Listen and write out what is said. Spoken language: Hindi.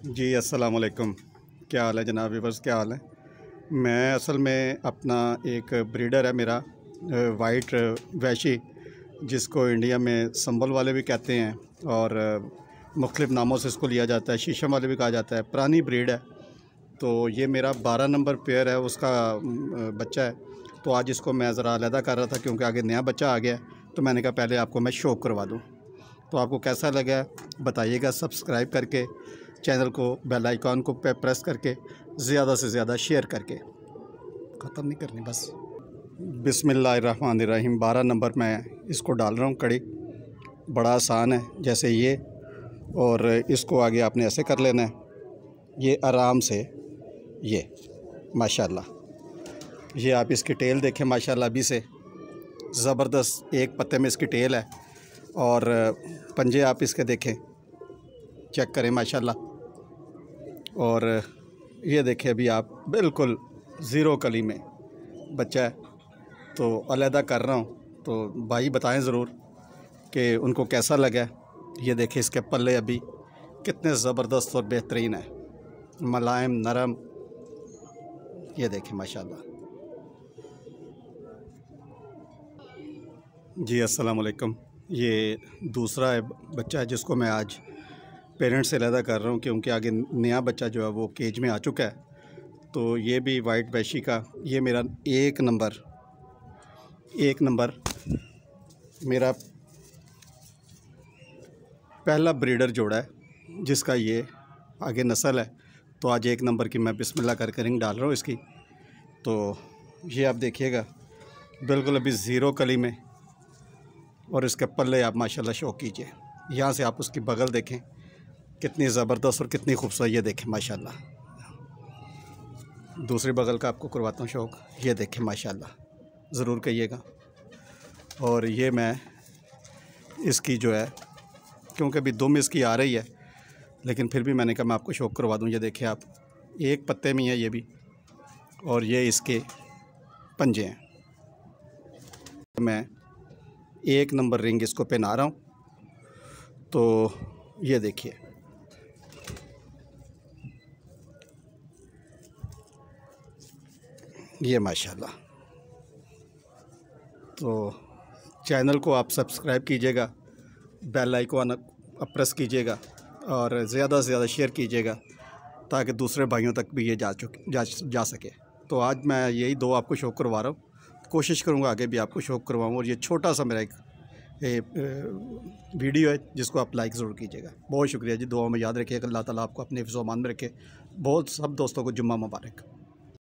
जी अस्सलाम वालेकुम। क्या हाल है जनाब व्यूअर्स, क्या हाल है। मैं असल में अपना एक ब्रीडर है मेरा वाइट वैशी, जिसको इंडिया में संभल वाले भी कहते हैं और मुख्तलिफ़ नामों से इसको लिया जाता है, शीशम वाले भी कहा जाता है। पुरानी ब्रीड है। तो ये मेरा 12 नंबर पेयर है, उसका बच्चा है। तो आज इसको मैं ज़रा अलहदा कर रहा था क्योंकि आगे नया बच्चा आ गया, तो मैंने कहा पहले आपको मैं शो करवा दूँ। तो आपको कैसा लगा बताइएगा, सब्सक्राइब करके चैनल को बेल आइकॉन को पे प्रेस करके ज़्यादा से ज़्यादा शेयर करके। ख़त्म नहीं करनी बस। बिस्मिल्लाहिर्रहमानिर्रहीम। 12 नंबर मैं इसको डाल रहा हूँ कड़ी। बड़ा आसान है, जैसे ये, और इसको आगे आपने ऐसे कर लेना है, ये आराम से, ये माशाल्लाह। ये आप इसकी टेल देखें माशाल्लाह, अभी से ज़बरदस्त एक पत्ते में इसकी टेल है। और पंजे आप इसके देखें, चेक करें माशाल्लाह। और ये देखें अभी आप बिल्कुल ज़ीरो कली में बच्चा है। तो अलहदा कर रहा हूँ, तो भाई बताएं ज़रूर कि उनको कैसा लगा। ये देखें इसके पल्ले अभी कितने ज़बरदस्त और बेहतरीन है, मुलायम नरम। ये देखें माशाल्लाह। जी अस्सलाम वालेकुम। ये दूसरा है बच्चा है जिसको मैं आज पेरेंट्स से अलहदा कर रहा हूँ क्योंकि आगे नया बच्चा जो है वो केज में आ चुका है। तो ये भी वाइट वैशी का, ये मेरा एक नंबर मेरा पहला ब्रीडर जोड़ा है जिसका ये आगे नस्ल है। तो आज एक नंबर की मैं बिस्मिल्लाह करके रिंग डाल रहा हूँ इसकी। तो ये आप देखिएगा बिल्कुल अभी ज़ीरो कली में, और इसके पल्ले आप माशाल्लाह शो कीजिए। यहाँ से आप उसकी बगल देखें कितनी ज़बरदस्त और कितनी खूबसूरत, ये देखें माशाल्लाह। दूसरी बगल का आपको करवाता हूँ शौक, ये देखें माशाल्लाह, ज़रूर कहिएगा। और ये मैं इसकी जो है, क्योंकि अभी दुम इसकी आ रही है, लेकिन फिर भी मैंने कहा मैं आपको शौक करवा दूँ। ये देखें आप, एक पत्ते में है ये भी, और ये इसके पंजे हैं। मैं एक नंबर रिंग इसको पहना रहा हूँ। तो ये देखिए, ये माशाल्लाह। तो चैनल को आप सब्सक्राइब कीजिएगा, बेल आइकॉन प्रेस कीजिएगा और ज़्यादा से ज़्यादा शेयर कीजिएगा ताकि दूसरे भाइयों तक भी ये जा सके। तो आज मैं यही दो आपको शौक करवा रहा हूँ, कोशिश करूँगा आगे भी आपको शौक करवाऊँ। और ये छोटा सा मेरा एक वीडियो है जिसको आप लाइक ज़रूर कीजिएगा। बहुत शुक्रिया जी, दुआ में याद रखिएगा। अल्लाह ताला आपको अपने हिफ्ज़-ओ-अमान में रखे। बहुत सब दोस्तों को जुम्मा मुबारक।